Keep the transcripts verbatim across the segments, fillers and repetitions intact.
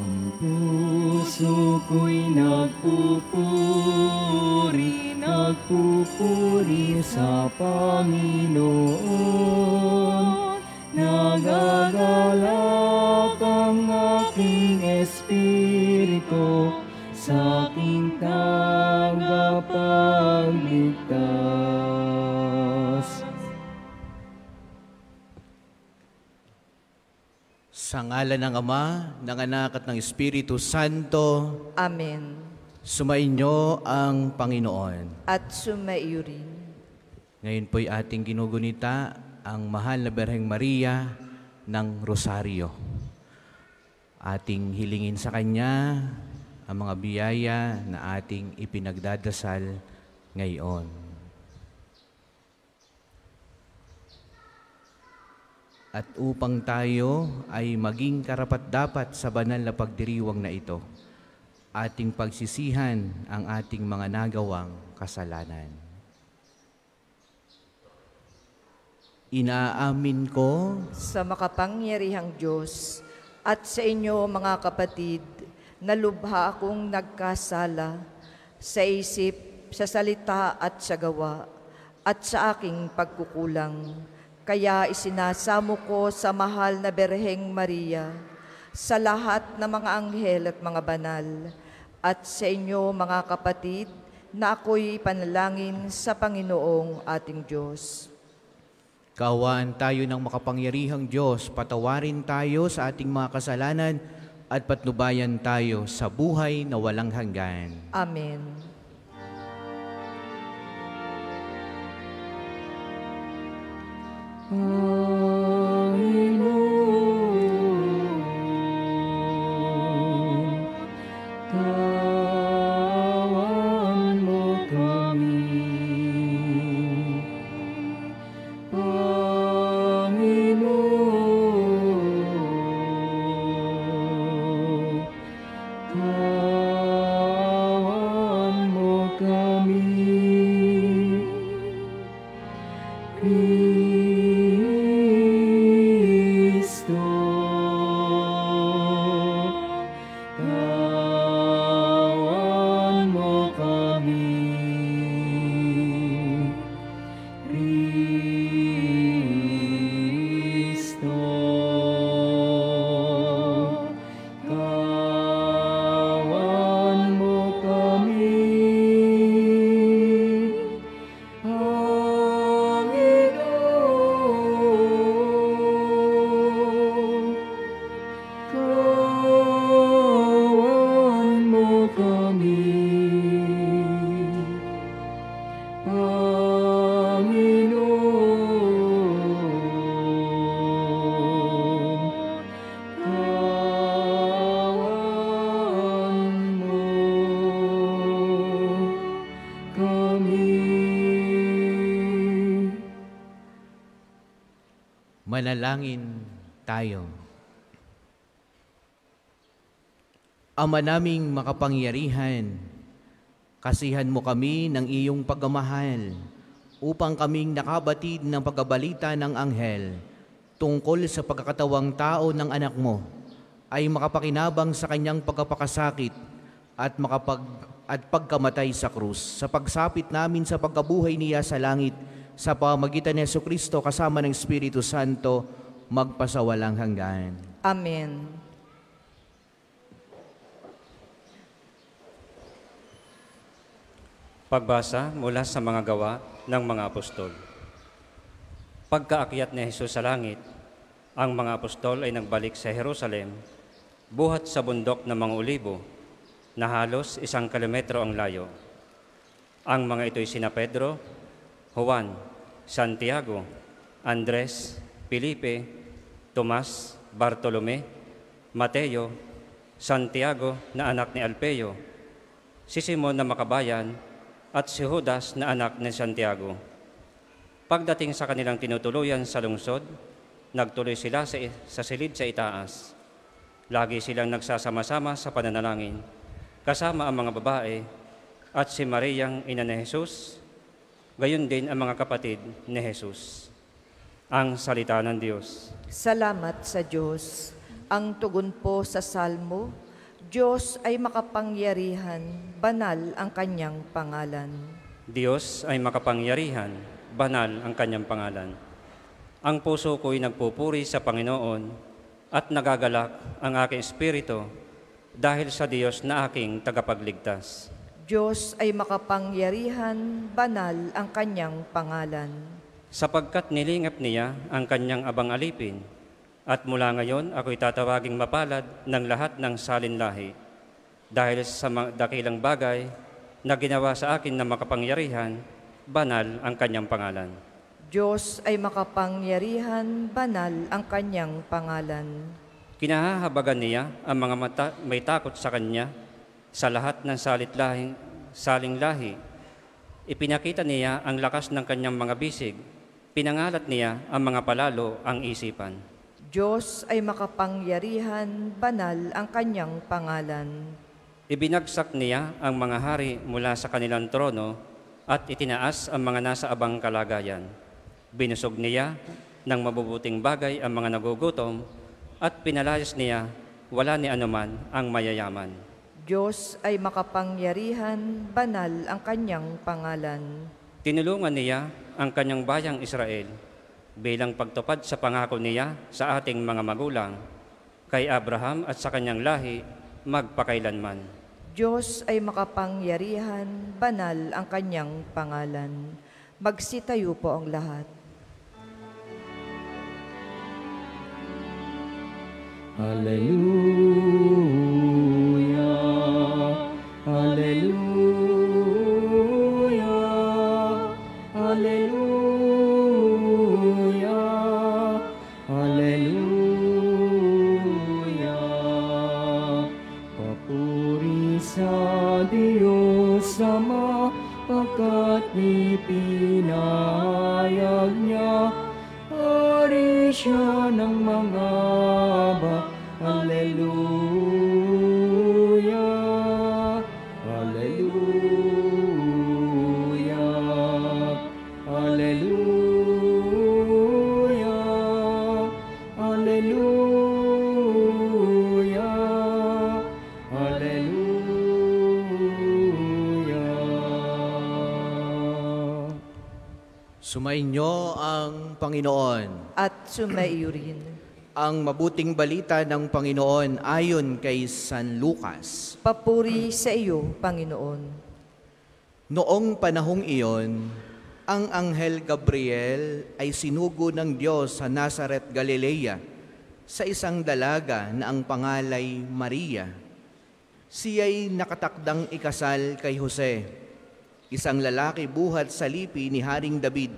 Ang puso ko'y nagpupuri, nagpupuri sa Panginoon. Nagagalak ang aking espiritu sa aking tagapagligtas. Sa ngalan ng Ama, ng Anak at ng Espiritu Santo. Amen. Sumainyo ang Panginoon. At sumaiyo rin. Ngayon po'y ating ginugunita ang mahal na Birheng Maria ng Rosaryo. Ating hilingin sa Kanya ang mga biyaya na ating ipinagdadasal ngayon. At upang tayo ay maging karapat-dapat sa banal na pagdiriwang na ito, ating pagsisihan ang ating mga nagawang kasalanan. Inaamin ko sa makapangyarihang Diyos at sa inyo mga kapatid, na lubha akong nagkasala sa isip, sa salita at sa gawa, at sa aking pagkukulang. Kaya isinasamo ko sa mahal na Birheng Maria, sa lahat ng mga anghel at mga banal, at sa inyo mga kapatid, na ako'y panalangin sa Panginoong ating Diyos. Kaawaan tayo ng makapangyarihang Diyos, patawarin tayo sa ating mga kasalanan at patnubayan tayo sa buhay na walang hanggan. Amen. Panginoon, kawan mo kami. Panginoon, kawan mo kami. Kristo, kawan mo kami. Kristo, kawan mo kami. Panginoon, kawan mo kami. Panginoon, kawan mo kami. Manalangin tayo. Ama naming makapangyarihan, kasihan mo kami ng iyong pagmamahal upang kaming nakabatid ng pagkabalita ng anghel tungkol sa pagkakatawang tao ng anak mo ay makapakinabang sa kanyang pagkapakasakit at makapag at pagkamatay sa krus. Sa pagsapit namin sa pagkabuhay niya sa langit, sa pamamagitan ni Jesucristo kasama ng Espiritu Santo, magpasawalang hanggan. Amen. Pagbasa mula sa mga gawa ng mga apostol. Pagkaakyat ni Jesus sa langit, ang mga apostol ay nagbalik sa Jerusalem, buhat sa bundok ng mga Olibo, na halos isang kilometro ang layo. Ang mga ito'y sina Pedro, Juan, Santiago, Andres, Felipe, Tomas, Bartolome, Mateo, Santiago na anak ni Alpeo, si Simon na makabayan, at si Judas na anak ni Santiago. Pagdating sa kanilang tinutuluyan sa lungsod, nagtuloy sila sa, sa silid sa itaas. Lagi silang nagsasama-sama sa pananalangin, kasama ang mga babae at si Mariang ina ni Jesus, gayon din ang mga kapatid ni Jesus. Ang salita ng Diyos. Salamat sa Diyos. Ang tugon po sa salmo, Diyos ay makapangyarihan, banal ang kanyang pangalan. Diyos ay makapangyarihan, banal ang kanyang pangalan. Ang puso ko'y nagpupuri sa Panginoon at nagagalak ang aking espiritu dahil sa Diyos na aking tagapagligtas. Diyos ay makapangyarihan, banal ang kanyang pangalan. Sapagkat nilingap niya ang kanyang abang alipin, at mula ngayon ako'y tatawaging mapalad ng lahat ng salinlahi. Dahil sa mga dakilang bagay na ginawa sa akin na makapangyarihan, banal ang kanyang pangalan. Diyos ay makapangyarihan, banal ang kanyang pangalan. Kinahahabagan niya ang mga mata, may takot sa kanya sa lahat ng salitlahi, saling lahi. Ipinakita niya ang lakas ng kanyang mga bisig. Pinangalat niya ang mga palalo ang isipan. Diyos ay makapangyarihan, banal ang kanyang pangalan. Ibinagsak niya ang mga hari mula sa kanilang trono at itinaas ang mga nasa abang kalagayan. Binusog niya ng mabubuting bagay ang mga nagugutom at pinalayas niya wala ni anuman ang mayayaman. Diyos ay makapangyarihan, banal ang kanyang pangalan. Tinulungan niya ang kanyang bayang Israel bilang pagtupad sa pangako niya sa ating mga magulang, kay Abraham at sa kanyang lahi magpakailanman. Diyos ay makapangyarihan, banal ang kanyang pangalan. Magsitayo po ang lahat. Hallelujah, Hallelujah, Hallelujah, Hallelujah. Papuri sa Diyos Ama, pagkat ipinahayag niya, hari siya ng mga ba. Hallelujah, Hallelujah, Hallelujah, Hallelujah, Hallelujah. Sumainyo ang Panginoon. At sumaiyo rin. Ang mabuting balita ng Panginoon ayon kay San Lucas. Papuri sa iyo, Panginoon. Noong panahong iyon, ang Anghel Gabriel ay sinugo ng Diyos sa Nazaret, Galilea, sa isang dalaga na ang pangalay Maria. Siya'y nakatakdang ikasal kay Jose, isang lalaki buhat sa lipi ni Haring David.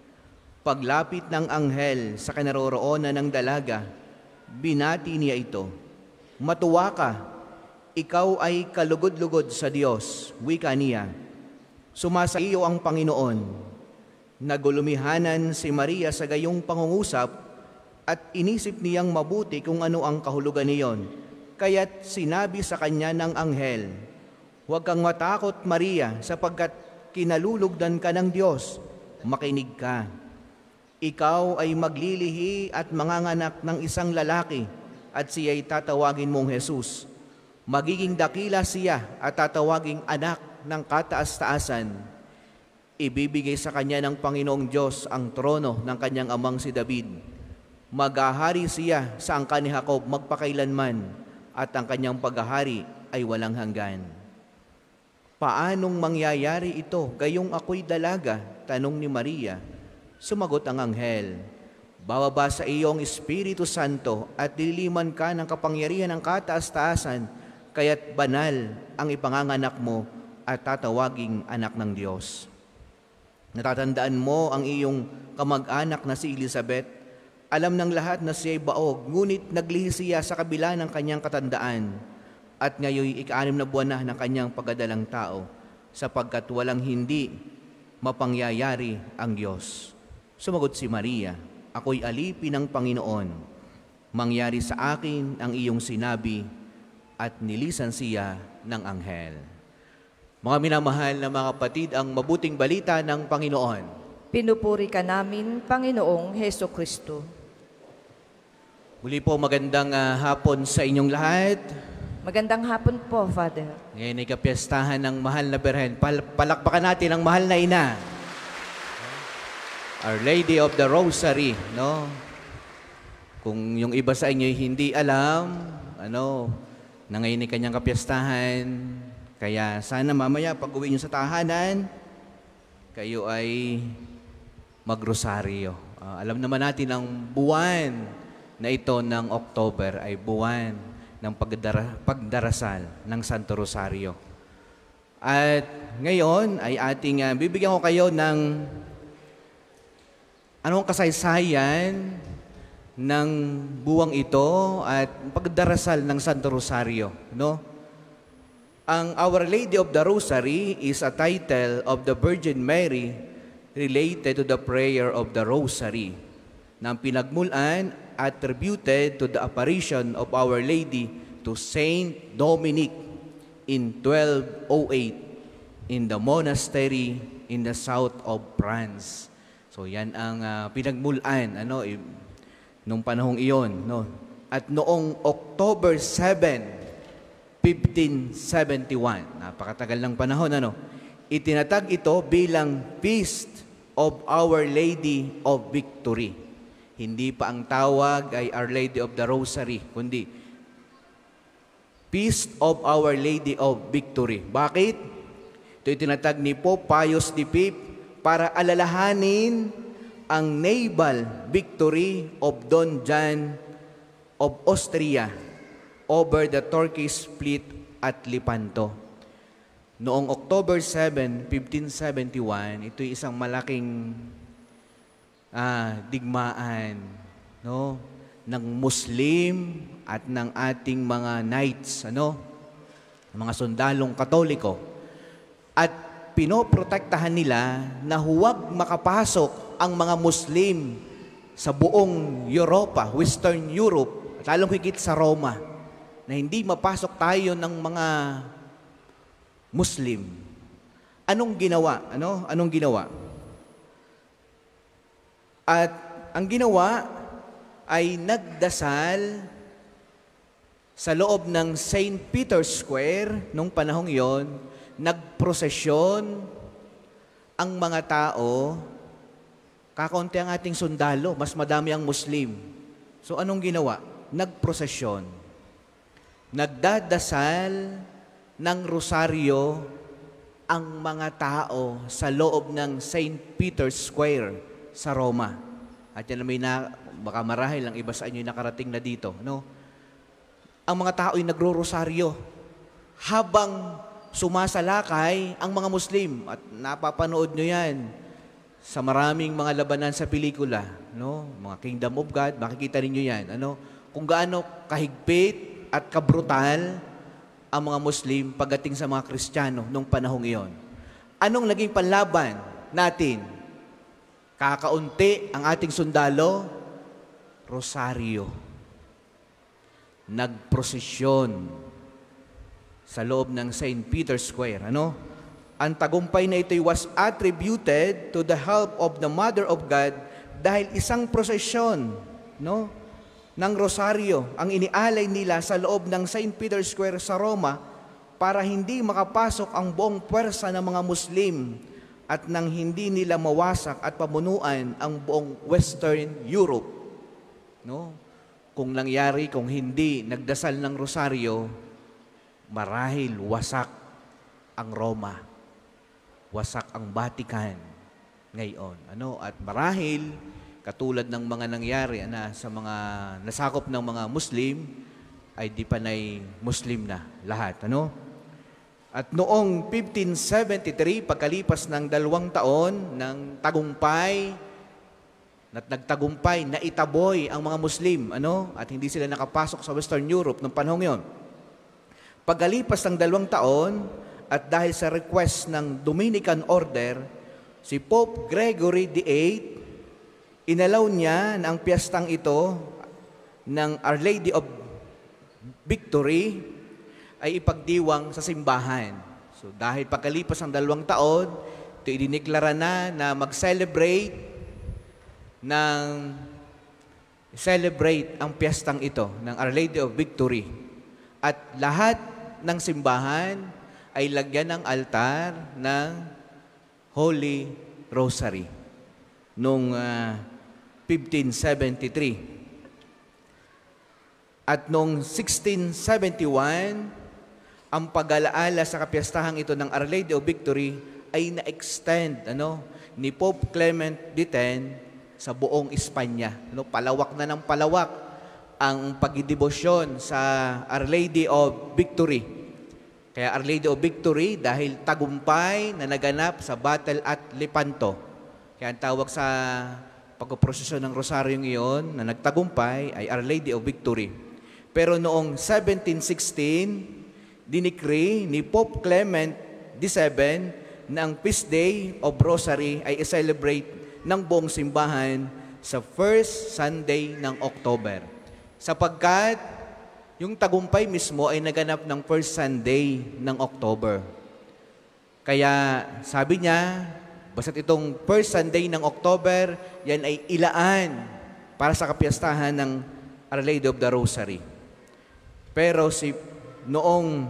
Paglapit ng anghel sa kinaroroonan ng dalaga, binati niya ito, "Matuwa ka, ikaw ay kalugod-lugod sa Diyos," wika niya. "Sumasa iyo ang Panginoon." Nagulumihanan si Maria sa gayong pangungusap at inisip niyang mabuti kung ano ang kahulugan niyon. Kaya't sinabi sa kanya ng anghel, "Huwag kang matakot, Maria, sapagkat kinalulugdan ka ng Diyos. Makinig ka. Ikaw ay maglilihi at manganganak ng isang lalaki at siya'y tatawagin mong Jesus. Magiging dakila siya at tatawaging anak ng kataas-taasan. Ibibigay sa kanya ng Panginoong Diyos ang trono ng kanyang amang si David. Maghahari siya sa angkan ni Jacob magpakailanman at ang kanyang paghahari ay walang hanggan." "Paanong mangyayari ito, gayong ako'y dalaga?" tanong ni Maria. Sumagot ang anghel, "Bababa sa iyo ang Espiritu Santo at dililiman ka ng kapangyarihan ng kataas-taasan, kaya't banal ang ipanganganak mo at tatawaging anak ng Diyos. Natatandaan mo ang iyong kamag-anak na si Elizabeth. Alam ng lahat na siya'y baog, ngunit naglihi siya sa kabila ng kanyang katandaan, at ngayon ika-anim na buwan na ng kanyang pagdadalang tao, sapagkat walang hindi mapangyayari ang Diyos." Sumagot si Maria, "Ako'y alipin ng Panginoon. Mangyari sa akin ang iyong sinabi," at nilisan siya ng anghel. Mga minamahal na mga kapatid, ang mabuting balita ng Panginoon. Pinupuri ka namin, Panginoong Heso Kristo. Muli po magandang uh, hapon sa inyong lahat. Magandang hapon po, Father. Ngayon ay kapiyastahan ng mahal na Birhen. Pal palakpakan natin ang mahal na ina. Our Lady of the Rosary, no? Kung yung iba sa inyo hindi alam, ano, na ngayon ay kanyang kapiyastahan, kaya sana mamaya pag uwi nyo sa tahanan, kayo ay magrosaryo. Uh, alam naman natin ang buwan na ito ng October ay buwan ng pagdara, pagdarasal ng Santo Rosario. At ngayon ay ating uh, bibigyan ko kayo ng anong kasaysayan ng buwang ito at pagdarasal ng Santo Rosario, no? Ang Our Lady of the Rosary is a title of the Virgin Mary related to the prayer of the Rosary na pinagmulan attributed to the apparition of Our Lady to Saint Dominic in twelve oh eight in the monastery in the south of France. So yan ang uh, pinagmulan ano eh, nung panahong iyon, no? At noong October seventh, fifteen seventy-one, napakatagal ng panahon, ano? Itinatag ito bilang Feast of Our Lady of Victory. Hindi pa ang tawag ay Our Lady of the Rosary, kundi Feast of Our Lady of Victory. Bakit? Ito itinatag ni Pope Pius the Fifth para alalahanin ang naval victory of Don John of Austria over the Turkish fleet at Lepanto. Noong October seventh, fifteen seventy-one, ito ay isang malaking ah, digmaan, no, ng Muslim at ng ating mga knights, ano, mga sundalong Katoliko. At pinoprotektahan nila na huwag makapasok ang mga Muslim sa buong Europa, Western Europe, at lalong higit sa Roma, na hindi mapasok tayo ng mga Muslim. Anong ginawa? Ano? Anong ginawa? At ang ginawa ay nagdasal sa loob ng Saint Peter's Square nung panahong iyon, nagprosesyon ang mga tao, kakaunti ang ating sundalo, mas madami ang Muslim. So anong ginawa? Nagprosesyon. Nagdadasal ng rosaryo ang mga tao sa loob ng Saint Peter's Square sa Roma. At yan may na, baka marahil ang iba sa inyo nakarating na dito, no? Ang mga tao ay nagro-rosaryo habang sumasalakay ang mga Muslim. At napapanood nyo yan sa maraming mga labanan sa pelikula, no? Mga Kingdom of God, makikita ninyo yan, ano? Kung gaano kahigpit at kabrutal ang mga Muslim pagdating sa mga Kristiyano nung panahong iyon. Anong naging panlaban natin? Kakaunti ang ating sundalo, rosaryo. Nagprosesyon sa loob ng Saint Peter's Square. Ano? Ang tagumpay na ito was attributed to the help of the Mother of God dahil isang prosesyon, no, ng rosaryo ang inialay nila sa loob ng Saint Peter's Square sa Roma para hindi makapasok ang buong puwersa ng mga Muslim at nang hindi nila mawasak at pamunuan ang buong Western Europe. No? Kung nangyari, kung hindi nagdasal ng rosaryo, marahil wasak ang Roma. Wasak ang Vatican ngayon. Ano? At marahil, katulad ng mga nangyari na sa mga nasakop ng mga Muslim, ay di panay Muslim na lahat. Ano? At noong fifteen seventy-three, pagkalipas ng dalawang taon ng tagumpay, at nagtagumpay na itaboy ang mga Muslim, ano? At hindi sila nakapasok sa Western Europe ng panahon yon. Pagkalipas ng dalawang taon, at dahil sa request ng Dominican Order, si Pope Gregory the Eighth, inalaw niya na ang piyestang ito ng Our Lady of Victory ay ipagdiwang sa simbahan. So dahil pagkalipas ng dalawang taon, ito idineklara na na mag-celebrate ng celebrate ang piyestang ito ng Our Lady of Victory. At lahat ng simbahan ay lagyan ng altar ng Holy Rosary noong uh, fifteen seventy-three. At noong sixteen seventy-one, ang pag-alaala sa kapiyastahan ito ng Our Lady of Victory ay na-extend ano, ni Pope Clement the tenth sa buong Espanya. Ano, palawak na ng palawak ang pagdidebosyon sa Our Lady of Victory. Kaya Our Lady of Victory dahil tagumpay na naganap sa battle at Lepanto. Kaya ang tawag sa pagpoprosesyon ng rosaryong iyon na nagtagumpay ay Our Lady of Victory. Pero noong seventeen sixteen, dinikri ni Pope Clement the seventh na ang Feast Day of Rosary ay i-celebrate ng buong simbahan sa first Sunday ng October. Sapagkat yung tagumpay mismo ay naganap ng first Sunday ng October. Kaya sabi niya, basta't itong first Sunday ng October, yan ay ilaan para sa kapiyastahan ng Our Lady of the Rosary. Pero si noong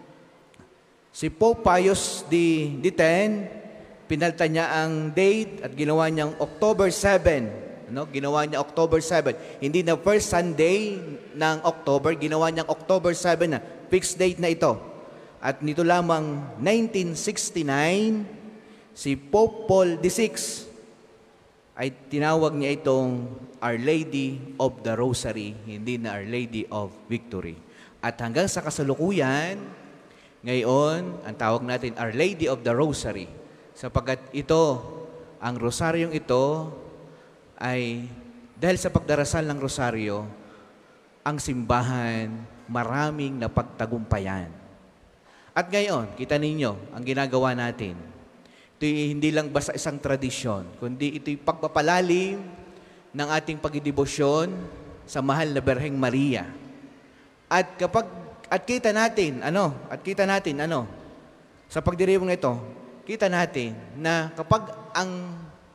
si Pope Pius the, the tenth, pinalta niya ang date at ginawa niyang October seventh. Ano? Ginawa niya October seventh. Hindi na first Sunday ng October, ginawa niyang October seventh na. Fixed date na ito. At nito lamang nineteen sixty-nine, si Pope Paul the sixth ay tinawag niya itong Our Lady of the Rosary, hindi na Our Lady of Victory. At hanggang sa kasalukuyan, ngayon, ang tawag natin Our Lady of the Rosary. Sapagkat ito, ang rosaryong ito ay dahil sa pagdarasal ng rosaryo, ang simbahan maraming napagtagumpayan. At ngayon, kita ninyo, ang ginagawa natin, ito hindi lang basta isang tradisyon, kundi ito'y pagpapalalim ng ating pagdidebosyon sa mahal na Berheng Maria. At kapag, at kita natin, ano, at kita natin, ano, sa pagdiribong ito, kita natin na kapag ang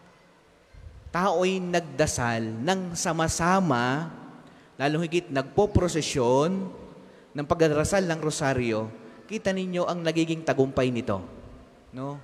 tao'y nagdasal ng sama-sama, lalong higit nagpo-prosesyon ng pagdarasal ng rosaryo, kita ninyo ang nagiging tagumpay nito. No?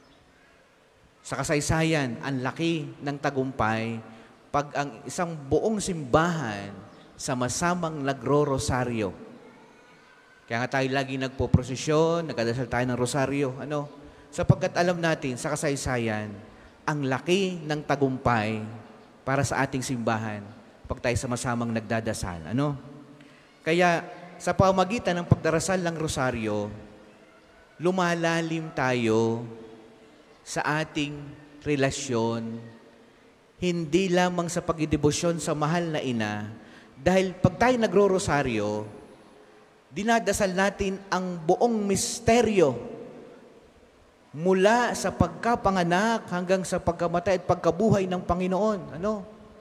Sa kasaysayan, ang laki ng tagumpay pag ang isang buong simbahan sama-samang nagro-rosaryo. Kaya nga tayo lagi nagpo-prosesyon, nagdadasal tayo ng rosaryo. Ano? Sapagkat alam natin sa kasaysayan, ang laki ng tagumpay para sa ating simbahan pag tayo sama-samang nagdadasal. Ano? Kaya sa pamagitan ng pagdarasal ng rosaryo, lumalalim tayo sa ating relasyon, hindi lamang sa pagdidebosyon sa mahal na ina, dahil pag tayo nagro-rosaryo, dinadasal natin ang buong misteryo mula sa pagkapanganak hanggang sa pagkamatay at pagkabuhay ng Panginoon. Ano?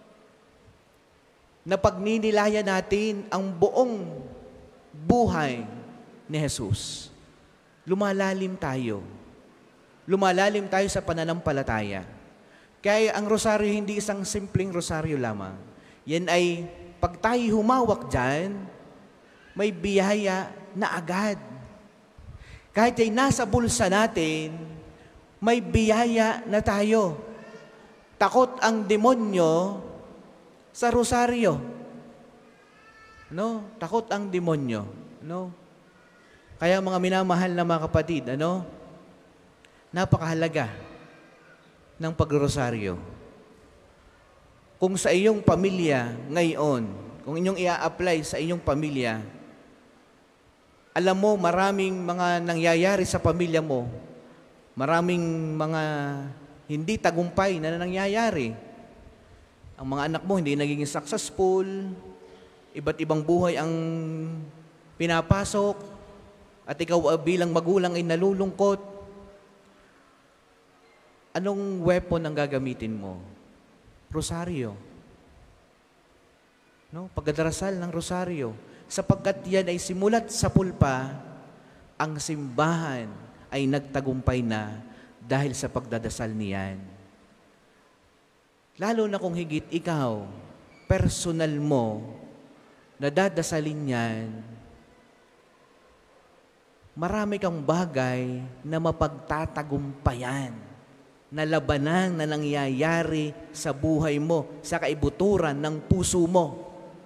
Na pagninilaya natin ang buong buhay ni Jesus. Lumalalim tayo. Lumalalim tayo sa pananampalataya. Kaya ang rosaryo hindi isang simpleng rosaryo lamang. Yan ay, pag tayo humawak dyan, may biyaya na agad. Kahit ay nasa bulsa natin, may biyaya na tayo. Takot ang demonyo sa rosaryo. No? Takot ang demonyo. No? Kaya mga minamahal na mga kapatid, ano? Napakahalaga ng pagrosaryo. Kung sa iyong pamilya ngayon, kung inyong i-apply sa inyong pamilya, alam mo, maraming mga nangyayari sa pamilya mo. Maraming mga hindi tagumpay na nangyayari. Ang mga anak mo hindi nagiging successful. Iba't ibang buhay ang pinapasok. At ikaw bilang magulang ay nalulungkot. Anong weapon ang gagamitin mo? Rosaryo. No? Pagdarasal ng rosaryo. Sapagkat yan ay simulat sa pulpa, ang simbahan ay nagtagumpay na dahil sa pagdadasal niyan. Lalo na kung higit ikaw, personal mo, nadadasalin yan, marami kang bagay na mapagtatagumpayan, na labanan na nangyayari sa buhay mo, sa kaibuturan ng puso mo.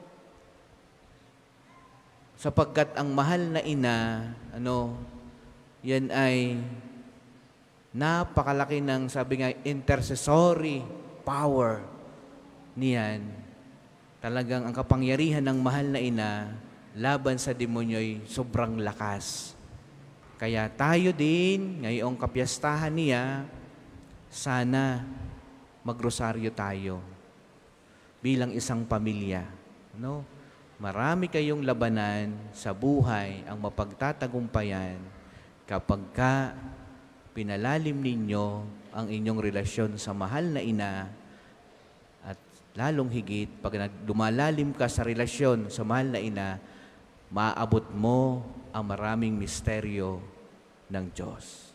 Sapagkat ang mahal na ina, ano, yan ay napakalaki ng, sabi nga, intercessory power niyan. Talagang ang kapangyarihan ng mahal na ina laban sa demonyo'y sobrang lakas. Kaya tayo din, ngayong kapiyastahan niya, sana magrosaryo tayo bilang isang pamilya. No? Marami kayong labanan sa buhay ang mapagtatagumpayan kapag ka pinalalim ninyo ang inyong relasyon sa mahal na ina at lalong higit pag lumalalim ka sa relasyon sa mahal na ina, maaabot mo ang maraming misteryo ng Diyos.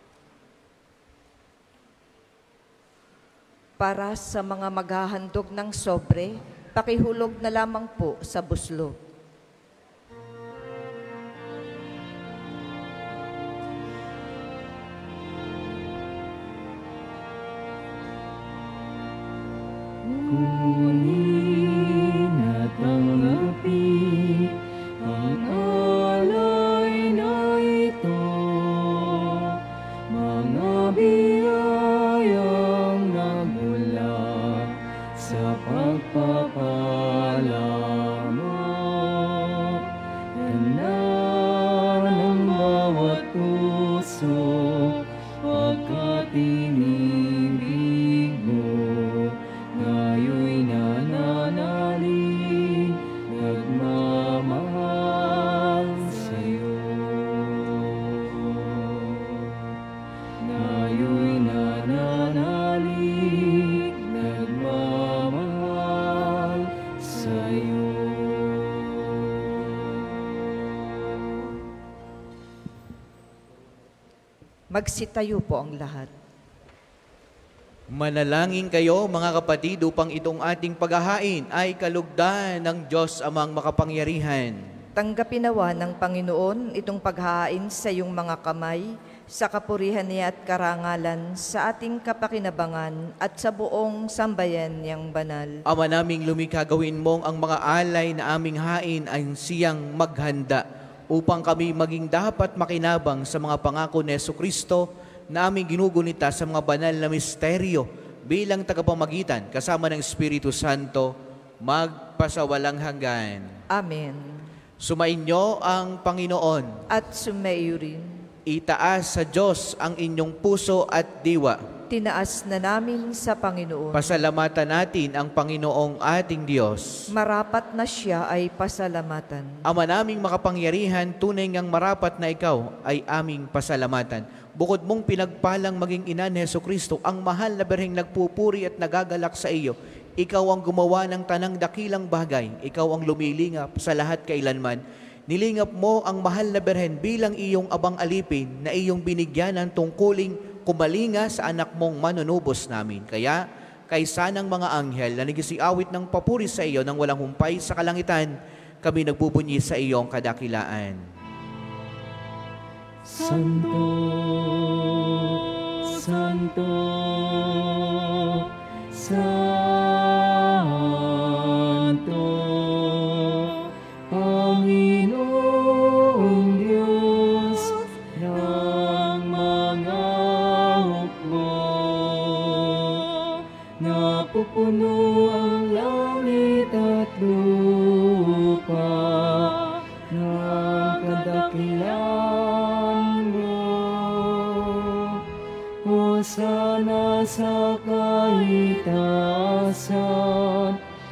Para sa mga maghahandog ng sobre, pakihulog na lamang po sa buslo. Kunin at tanggapin ang alay na ito, mga biyayang nagmula sa pagpapala mo. Tanan ng bawat puso, pagkat inibig mo, ngayo'y nananalig, nagmamahal sa'yo. Ngayo'y nananalig, nagmamahal sa'yo. Magsitayo po ang lahat. Manalangin kayo, mga kapatid, upang itong ating paghahain ay kalugdan ng Diyos amang makapangyarihan. Tanggapin nawa ng Panginoon itong paghahain sa iyong mga kamay, sa kapurihan niya at karangalan, sa ating kapakinabangan at sa buong sambayan niyang banal. Ama naming lumikha, gawin mong ang mga alay na aming hain ay siyang maghanda upang kami maging dapat makinabang sa mga pangako ni Jesucristo na aming ginugunita sa mga banal na misteryo bilang tagapamagitan kasama ng Espiritu Santo magpasawalang hanggan. Amen. Sumainyo ang Panginoon. At sumayo rin. Itaas sa Diyos ang inyong puso at diwa. Tinaas na namin sa Panginoon. Pasalamatan natin ang Panginoong ating Diyos. Marapat na siya ay pasalamatan. Ama naming makapangyarihan, tunay ngang marapat na ikaw ay aming pasalamatan. Bukod mong pinagpalang maging ina ni Jesucristo, ang mahal na berheng nagpupuri at nagagalak sa iyo, ikaw ang gumawa ng tanang dakilang bagay, ikaw ang lumilingap sa lahat kailanman. Nilingap mo ang mahal na berhen bilang iyong abang alipin na iyong binigyan ng tungkuling kumalinga sa anak mong manunubos namin. Kaya, kaysa ng mga anghel na nagsiawit ng papuri sa iyo nang walang humpay sa kalangitan, kami nagbubunyi sa iyong kadakilaan. Santo, Santo, Santo, Panginoong Diyos ng mga hukbo, napupuno ang langit at lupa ng kadakilaan mo. Hosana sa kaitaasan,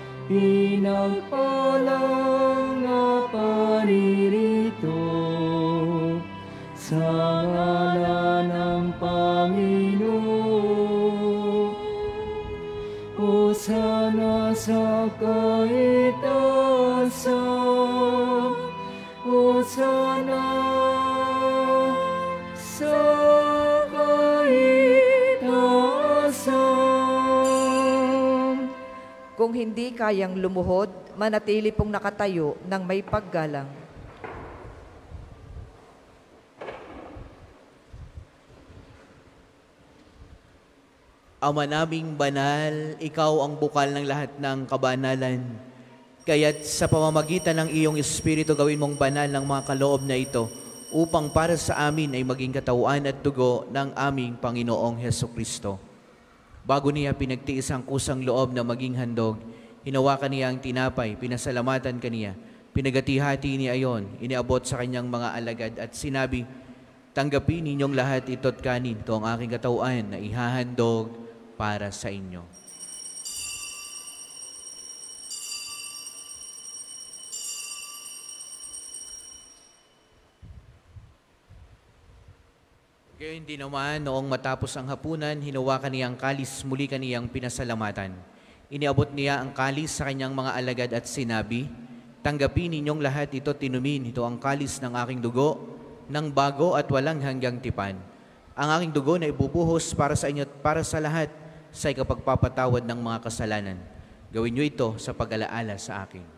pinagpalang na paririto sa ngalan ng Panginoon. Hosana sa kaitaasan, Hosana sa kaitaasan. Kung hindi kayang lumuhod, manatili pong nakatayo ng may paggalang. Ama naming banal, ikaw ang bukal ng lahat ng kabanalan. Kaya't sa pamamagitan ng iyong Espiritu gawin mong banal ng mga kaloob na ito upang para sa amin ay maging katawan at dugo ng aming Panginoong Hesukristo. Bago niya pinagtiis ang kusang loob na maging handog, hinawakan niya ang tinapay, pinasalamatan kaniya, pinagati-hati niya ayon, iniabot sa kanyang mga alagad at sinabi, "Tanggapin ninyong lahat ito't kanin, ito ang aking katawan na ihahandog para sa inyo." Gayon din naman, noong matapos ang hapunan, hinawakan niya ang kalis, muli kaniyang pinasalamatan. Iniabot niya ang kalis sa kanyang mga alagad at sinabi, "Tanggapin ninyong lahat ito, tinumin, ito ang kalis ng aking dugo, ng bago at walang hanggang tipan. Ang aking dugo na ibubuhos para sa inyo at para sa lahat sa ikapagpapatawad ng mga kasalanan. Gawin niyo ito sa pag-alaala sa akin."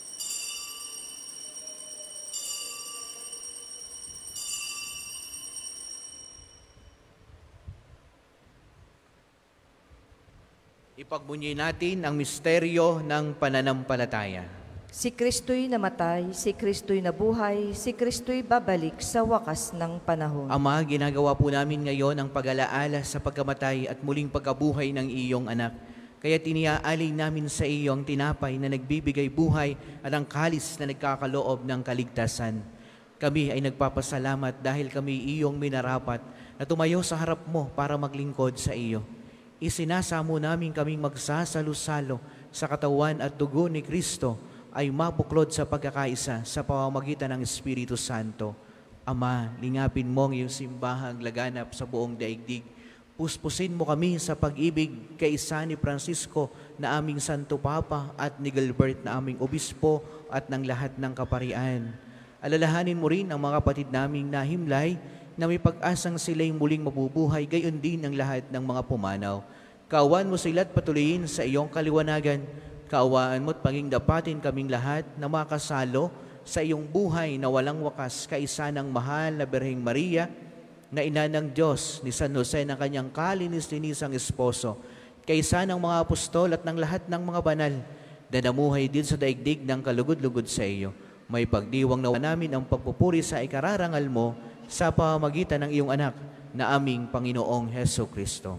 Ipagbunyi natin ang misteryo ng pananampalataya. Si Kristo'y namatay, si Kristo'y nabuhay, si Kristo'y babalik sa wakas ng panahon. Ama, ginagawa po namin ngayon ang pag-alaala sa pagkamatay at muling pagkabuhay ng iyong anak. Kaya tiniaalay namin sa iyo ang tinapay na nagbibigay buhay at ang kalis na nagkakaloob ng kaligtasan. Kami ay nagpapasalamat dahil kami iyong minarapat na tumayo sa harap mo para maglingkod sa iyo. Isinasamo namin kaming magsasalo-salo sa katawan at dugo ni Kristo ay mabuklod sa pagkakaisa sa pamamagitan ng Espiritu Santo. Ama, lingapin mo ang iyong simbahang laganap sa buong daigdig. Puspusin mo kami sa pag-ibig kay isa ni Francisco na aming Santo Papa at ni Gilbert na aming Obispo at ng lahat ng kaparian. Alalahanin mo rin ang mga kapatid naming nahimlay na may pag-asang sila'y muling mabubuhay, gayon din ang lahat ng mga pumanaw. Kaawaan mo sila at patuloyin sa iyong kaliwanagan. Kaawaan mo at paging dapatin kaming lahat na makasalo sa iyong buhay na walang wakas, kaisa ng mahal na Birheng Maria, na ina ng Diyos, ni San Jose na kanyang kalinis-linisang esposo, kaisa ng mga apostol at ng lahat ng mga banal, na namuhay din sa daigdig ng kalugod-lugod sa iyo. May pagdiwang na namin ang pagpupuri sa ikararangal mo sa pamamagitan ng iyong anak na aming Panginoong Hesukristo.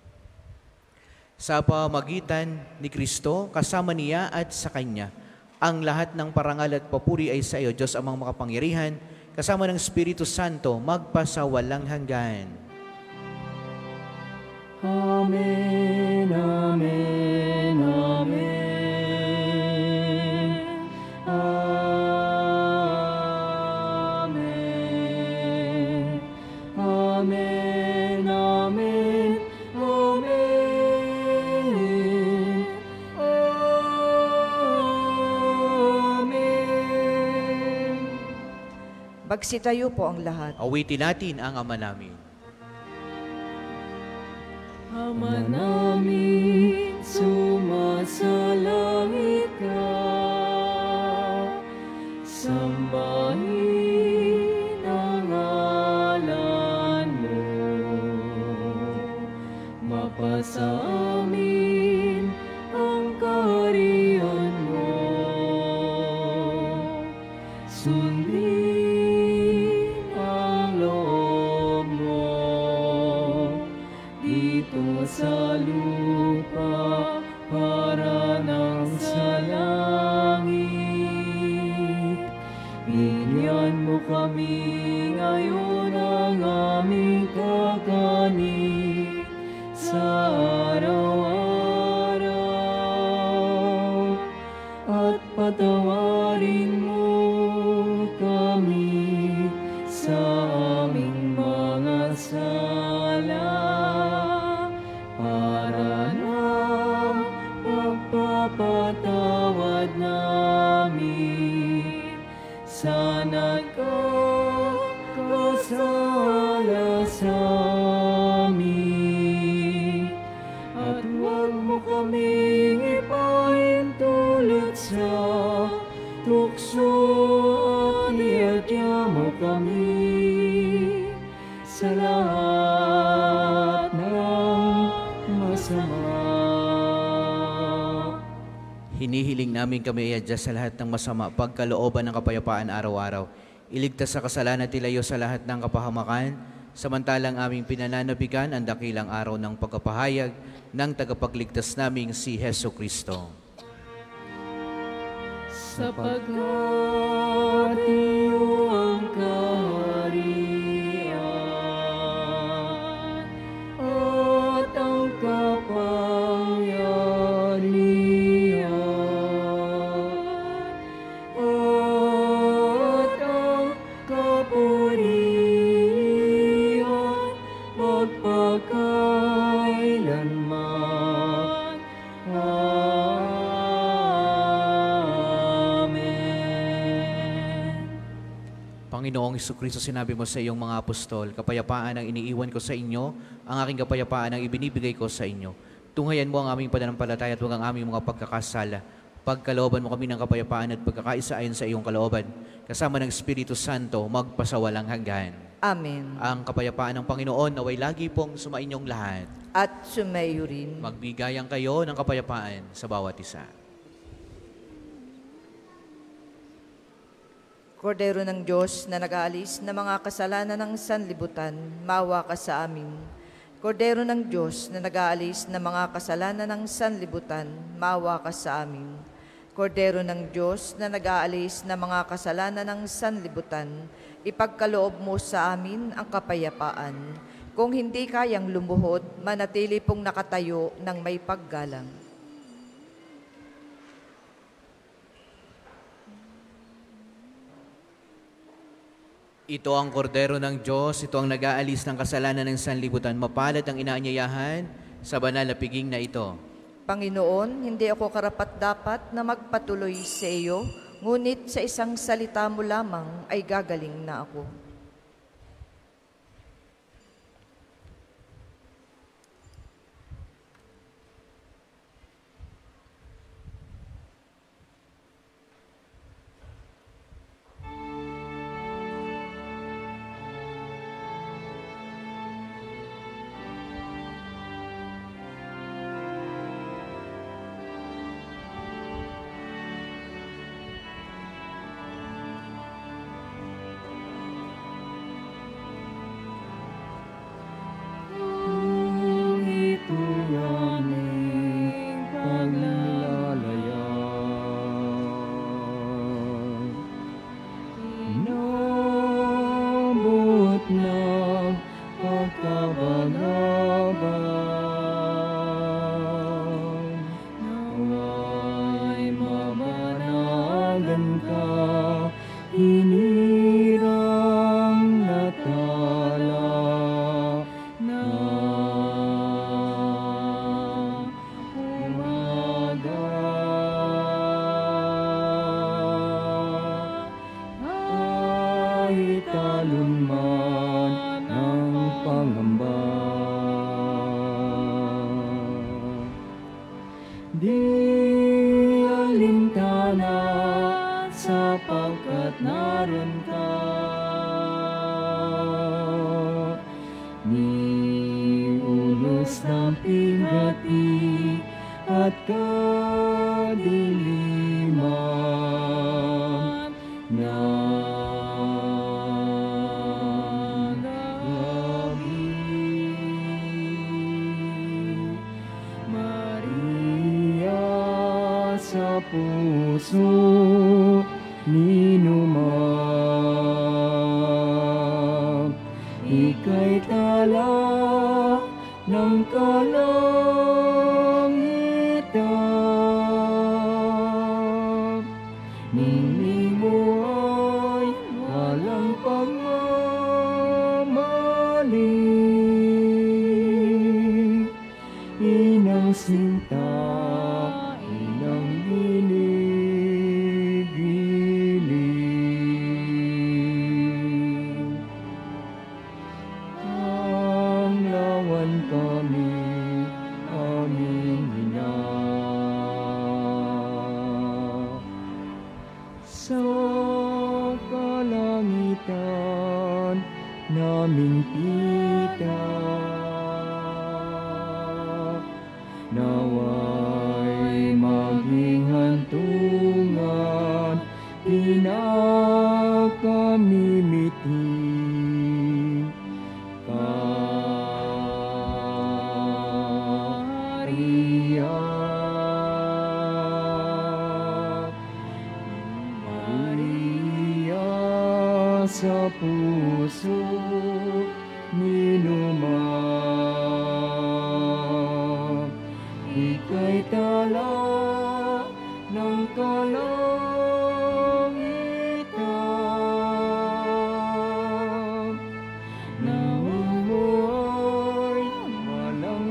Sa pamamagitan ni Kristo, kasama niya at sa Kanya, ang lahat ng parangal at papuri ay sa iyo, Diyos amang makapangyarihan, kasama ng Espiritu Santo, magpasawalang hanggan. Amen, amen, amen. Amen, amen, amen, amen, amen. Magsitayo po ang lahat. Awitin natin ang Ama namin. Ama namin, sumasalangit ka, sambahin ang ngalan mo, mapasa amin ang kaharian mo, sundin ang loob mo dito sa lupa para nang sa langit. Bigyan mo kami ngayon ang aming kakanin sa araw-araw, at patawarin mo kami sa aming mga sala, para na pagpapatawad namin sa nagkakasala sa amin. At huwag mo kaming ipahintulot sa tukso, at iadya mo kami sa lahat ng Hinihiling namin kami iadya sa lahat ng masama, pagkalooban ng kapayapaan araw-araw. Iligtas sa kasalanan, tilayo sa lahat ng kapahamakan, samantalang aming pinananabigan ang dakilang araw ng pagkapahayag ng tagapagligtas naming si Heso Kristo. Sapagkat iyo ang kaharian at ang kapangyarihan at ang kapurihan magpakailanman. Panginoong Jesucristo, sinabi mo sa iyong mga apostol, kapayapaan ang iniiwan ko sa inyo, ang aking kapayapaan ang ibinibigay ko sa inyo. Tunghayan mo ang aming pananampalataya at huwag ang aming mga pagkakasala. Pagkalooban mo kami ng kapayapaan at pagkakaisa ayon sa iyong kalooban. Kasama ng Espiritu Santo, magpasawalang hanggan. Amen. Ang kapayapaan ng Panginoon naway lagi pong sumainyong lahat. At sumayo rin. Magbigayan kayo ng kapayapaan sa bawat isa. Kordero ng Diyos na nag-aalis ng mga kasalanan ng sanlibutan, maawa ka sa amin. Kordero ng Diyos na nag-aalis ng mga kasalanan ng sanlibutan, maawa ka sa amin. Kordero ng Diyos na nag-aalis ng mga kasalanan ng sanlibutan, ipagkaloob mo sa amin ang kapayapaan. Kung hindi kayang lumuhod, manatili pong nakatayo ng may paggalang. Ito ang kordero ng Diyos, ito ang nag-aalis ng kasalanan ng sanlibutan. Mapalad ang inaanyayahan sa banal na piging na ito. Panginoon, hindi ako karapat-dapat na magpatuloy sa iyo, ngunit sa isang salita mo lamang ay gagaling na ako. Naway maging limiting Maria. Maria sa puso minumang, ika'y tala ng kalangitan. Naumuhay walang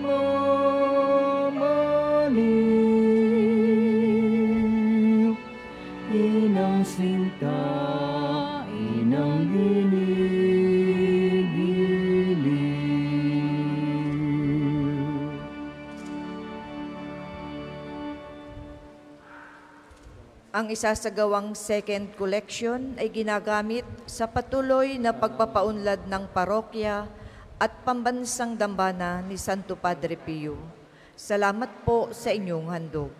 pagmamaliw, inang sinta, inang ginigiliw. Ang isasagawang second collection ay ginagamit sa patuloy na pagpapaunlad ng parokya at pambansang dambana ni Santo Padre Pio. Salamat po sa inyong handog.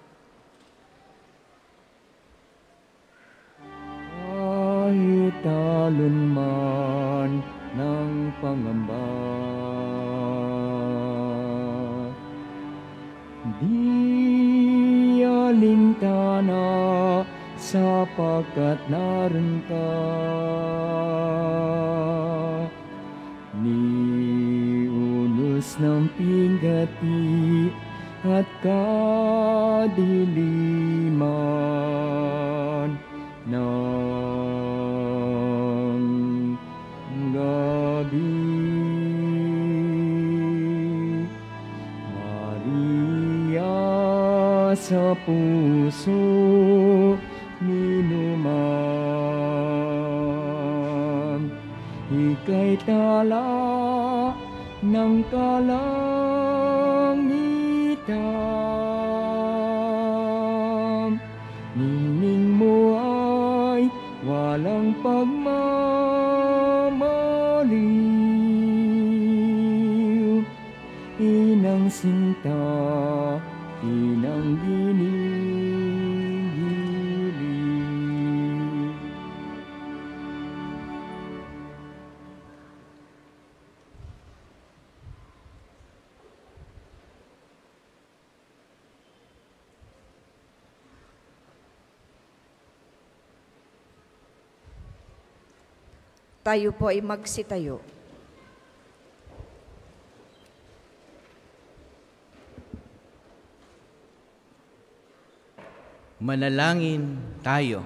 Kahit talon man ng pangamba, di alintana sapagkat naroon ka. Ni unos ng pinggati at kadiliman ng gabi. Maria sa puso minumang, ika'y tala ng kalangitan. Ningning mo ay walang pagmamaliw, inang sinta, inang ginigiliw. Tayo po ay magsitayo. Manalangin tayo.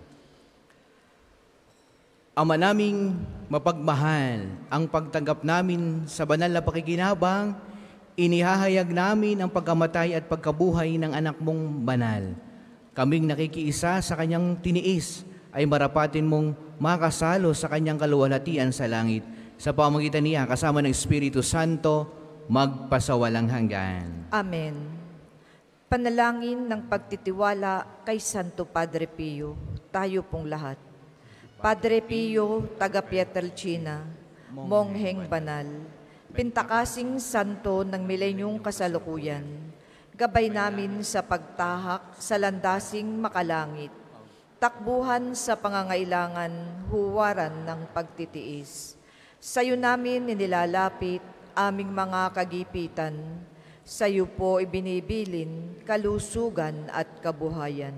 Ama naming mapagmahal, ang pagtanggap namin sa banal na pakikinabang, inihahayag namin ang pagkamatay at pagkabuhay ng anak mong banal. Kaming nakikiisa sa kanyang tiniis ay marapatin mong makasalo sa kanyang kaluwalhatian sa langit. Sa pamamagitan niya, kasama ng Espiritu Santo, magpasawalang hanggan. Amen. Panalangin ng pagtitiwala kay Santo Padre Pio, tayo pong lahat. Padre Pio, taga Pietrelcina, mongheng banal, pintakasing santo ng milenyong kasalukuyan, gabay namin sa pagtahak sa landasing makalangit, takbuhan sa pangangailangan, huwaran ng pagtitiis. Sa'yo namin inilalapit aming mga kagipitan, sa'yo po ibinibilin kalusugan at kabuhayan.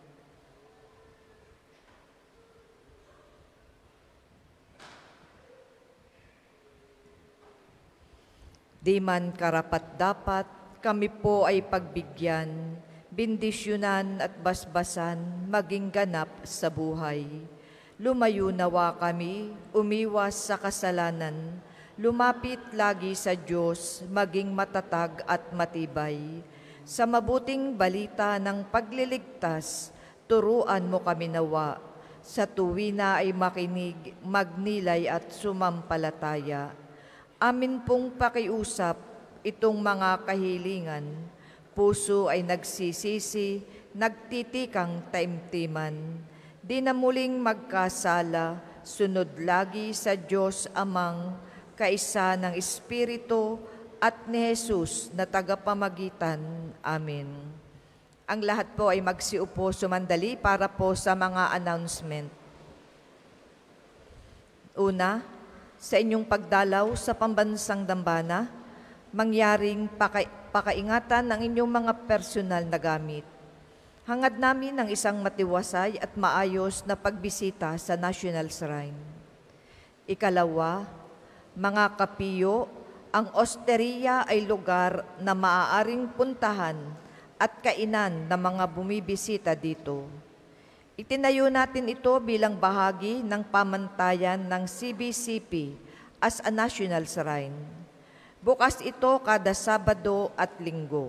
Di man karapat-dapat, kami po ay pagbigyan, bindisyonan at basbasan, maging ganap sa buhay. Lumayo nawa kami, umiwas sa kasalanan, lumapit lagi sa Diyos, maging matatag at matibay. Sa mabuting balita ng pagliligtas, turuan mo kami nawa. Sa tuwina ay makinig, magnilay at sumampalataya. Amin pong pakiusap itong mga kahilingan, puso ay nagsisisi, nagtitikang taimtiman. Di na muling magkasala, sunod lagi sa Diyos Amang, kaisa ng Espiritu at ni Jesus na tagapamagitan. Amen. Ang lahat po ay magsiupo sumandali para po sa mga announcement. Una, sa inyong pagdalaw sa pambansang dambana, mangyaring paka- pakaingatan ng inyong mga personal na gamit. Hangad namin ang isang matiwasay at maayos na pagbisita sa National Shrine. Ikalawa, mga kapiyo, ang osteria ay lugar na maaaring puntahan at kainan ng mga bumibisita dito. Itinayo natin ito bilang bahagi ng pamantayan ng C B C P as a national shrine. Bukas ito kada Sabado at Linggo.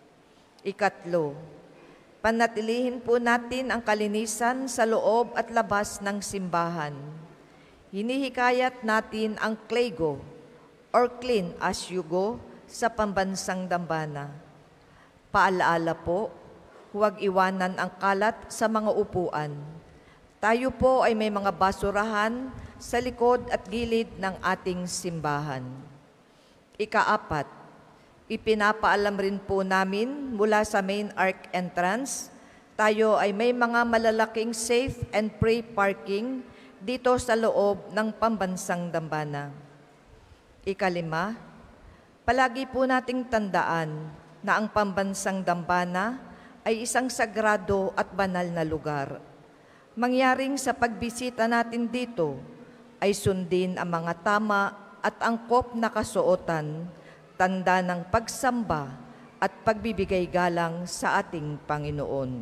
Ikatlo, panatilihin po natin ang kalinisan sa loob at labas ng simbahan. Hinihikayat natin ang Clego or Clean as You Go sa pambansang dambana. Paalaala po, huwag iwanan ang kalat sa mga upuan. Tayo po ay may mga basurahan sa likod at gilid ng ating simbahan. Ikaapat, ipinapaalam rin po namin mula sa main arch entrance, tayo ay may mga malalaking safe and free parking dito sa loob ng pambansang dambana. Ikalima, palagi po nating tandaan na ang pambansang dambana ay isang sagrado at banal na lugar. Mangyaring sa pagbisita natin dito ay sundin ang mga tama at angkop na kasuotan, tanda ng pagsamba at pagbibigay galang sa ating Panginoon.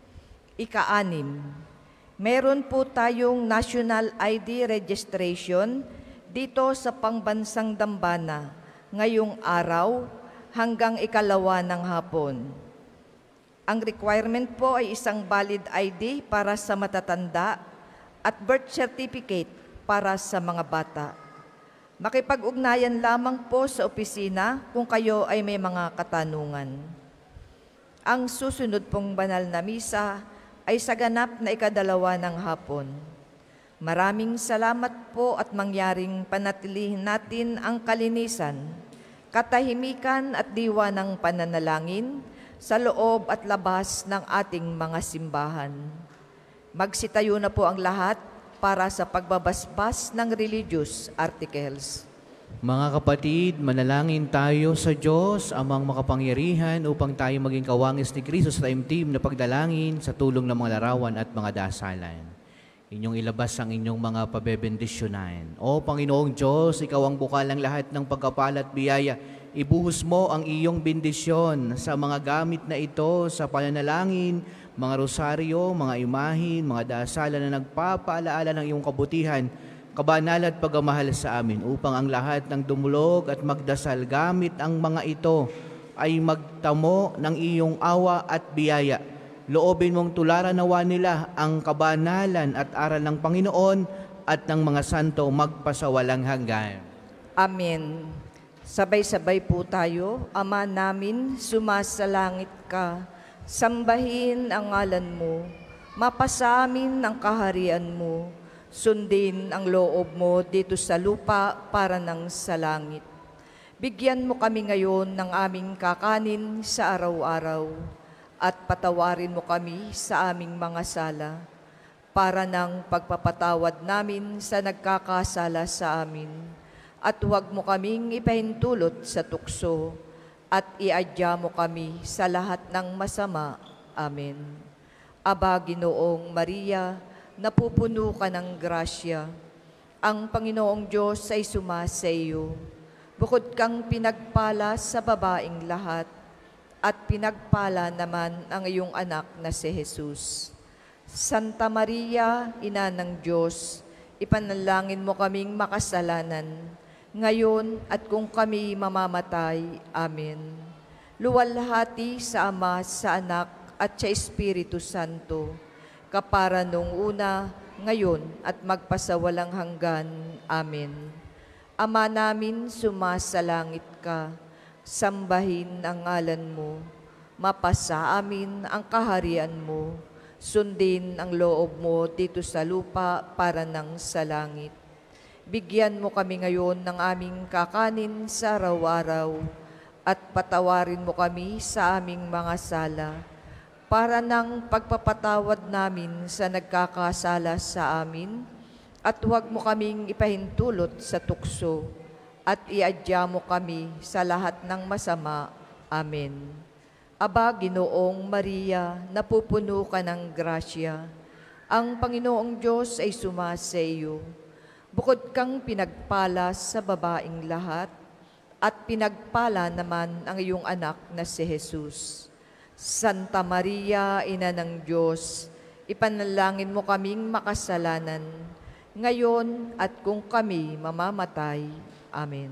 Ika-anim, meron po tayong national I D registration dito sa pambansang dambana ngayong araw hanggang ikalawa ng hapon. Ang requirement po ay isang valid I D para sa matatanda at birth certificate para sa mga bata. Makipag-ugnayan lamang po sa opisina kung kayo ay may mga katanungan. Ang susunod pong banal na misa ay sa ganap na ikadalawa ng hapon. Maraming salamat po at mangyaring panatilihin natin ang kalinisan, katahimikan at diwa ng pananalangin sa loob at labas ng ating mga simbahan. Magsitayo na po ang lahat para sa pagbabasbas ng religious articles. Mga kapatid, manalangin tayo sa Diyos, amang makapangyarihan, upang tayo maging kawangis ni Kristo sa taimtim na pagdalangin sa tulong ng mga larawan at mga dasalan. Inyong ilabas ang inyong mga pabebendisyonan. O Panginoong Diyos, Ikaw ang bukal ng lahat ng pagkapala at biyaya. Ibuhos mo ang iyong bendisyon sa mga gamit na ito sa pananalangin, mga rosaryo, mga imahin, mga dasalan na nagpapaalaala ng iyong kabutihan, kabanal at pagmamahal sa amin, upang ang lahat ng dumulog at magdasal gamit ang mga ito ay magtamo ng iyong awa at biyaya. Loobin mong tularan nawa nila ang kabanalan at aral ng Panginoon at ng mga santo magpasawalang hanggan. Amen. Sabay-sabay po tayo. Ama namin, sumasalangit ka, sambahin ang ngalan mo, mapasa amin ang kaharian mo, sundin ang loob mo dito sa lupa para ng sa langit. Bigyan mo kami ngayon ng aming kakanin sa araw-araw at patawarin mo kami sa aming mga sala para ng pagpapatawad namin sa nagkakasala sa amin. At huwag mo kaming ipahintulot sa tukso at iadya mo kami sa lahat ng masama. Amen. Aba, Ginoong Maria, napupuno ka ng grasya. Ang Panginoong Diyos ay sumasa iyo. Bukod kang pinagpala sa babaing lahat, at pinagpala naman ang iyong anak na si Jesus. Santa Maria, Ina ng Diyos, ipanalangin mo kaming makasalanan, ngayon at kung kami mamamatay. Amen. Luwalhati sa Ama, sa Anak, at sa Espiritu Santo, kapara nung una, ngayon, at magpasawalang hanggan. Amen. Ama namin, sumasalangit ka, sambahin ang ngalan mo, mapasa amin ang kaharian mo, sundin ang loob mo dito sa lupa para ng sa langit. Bigyan mo kami ngayon ng aming kakanin sa araw-araw at patawarin mo kami sa aming mga sala para ng pagpapatawad namin sa nagkakasala sa amin At huwag mo kaming ipahintulot sa tukso, at iadya mo kami sa lahat ng masama. Amen. Aba, Ginoong Maria, napupuno ka ng grasya. Ang Panginoong Diyos ay sumasa iyo. Bukod kang pinagpala sa babaing lahat, at pinagpala naman ang iyong anak na si Jesus. Santa Maria, Ina ng Diyos, ipanalangin mo kaming makasalanan, ngayon at kung kami mamamatay. Amen.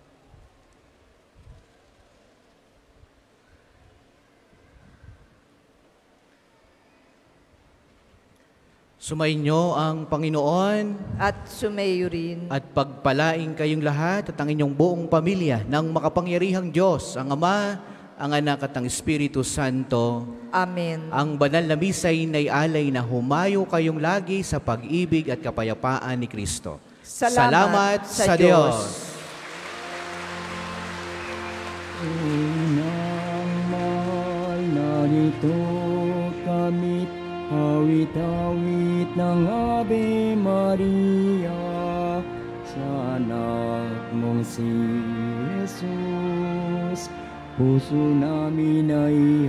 Sumainyo ang Panginoon At sumayo rin at pagpalaing kayong lahat at ang inyong buong pamilya ng makapangyarihang Diyos, ang Ama, ang Anak at ang Espiritu Santo. Amen. Ang banal na misa'y naialay na humayo kayong lagi sa pag-ibig at kapayapaan ni Kristo. Salamat sa sa Diyos. Diyos. Unang mahal, narito kami, awit-awit ng Ave Maria, sa anak mong si Jesus. Puso namin ay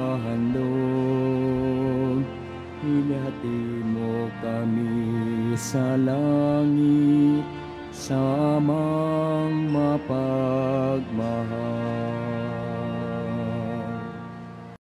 hahandog, ilahati mo kami sa langit, sa amang